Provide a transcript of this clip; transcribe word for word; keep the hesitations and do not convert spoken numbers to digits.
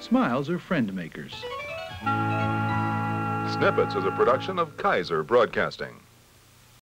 Smiles are friend makers. Snipets is a production of Kaiser Broadcasting.